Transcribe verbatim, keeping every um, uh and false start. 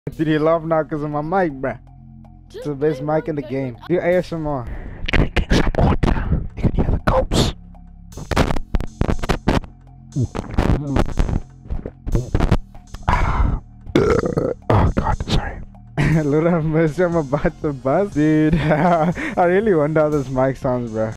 Dude, you laugh now because of my mic, bruh. It's the best mic in the game. Do A S M R. Drinking some water. You can hear the gulps. Oh god, sorry. Lord have mercy, I'm about to buzz. Dude, I really wonder how this mic sounds, bruh.